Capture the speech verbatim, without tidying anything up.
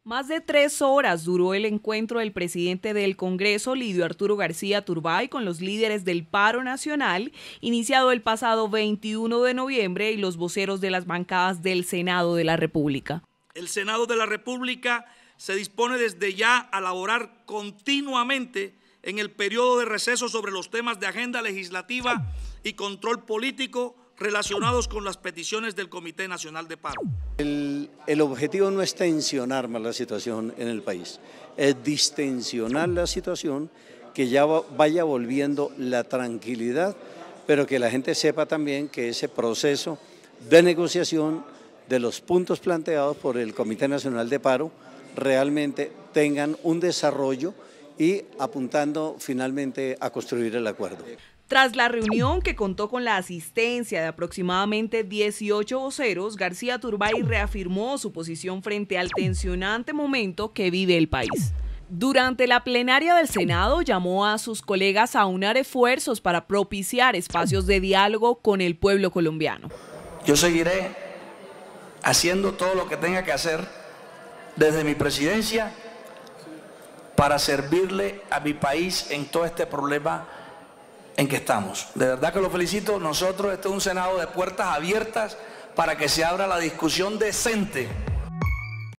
Más de tres horas duró el encuentro del presidente del Congreso, Lidio Arturo García Turbay, con los líderes del paro nacional, iniciado el pasado veintiuno de noviembre, y los voceros de las bancadas del Senado de la República. El Senado de la República se dispone desde ya a laborar continuamente en el periodo de receso sobre los temas de agenda legislativa y control político relacionados con las peticiones del Comité Nacional de Paro. El, el objetivo no es tensionar más la situación en el país, es distensionar la situación, que ya vaya volviendo la tranquilidad, pero que la gente sepa también que ese proceso de negociación de los puntos planteados por el Comité Nacional de Paro realmente tengan un desarrollo y apuntando finalmente a construir el acuerdo. Tras la reunión, que contó con la asistencia de aproximadamente dieciocho voceros, García Turbay reafirmó su posición frente al tensionante momento que vive el país. Durante la plenaria del Senado, llamó a sus colegas a aunar esfuerzos para propiciar espacios de diálogo con el pueblo colombiano. Yo seguiré haciendo todo lo que tenga que hacer desde mi presidencia para servirle a mi país en todo este problema en que estamos. De verdad que lo felicito. Nosotros, este es un Senado de puertas abiertas para que se abra la discusión decente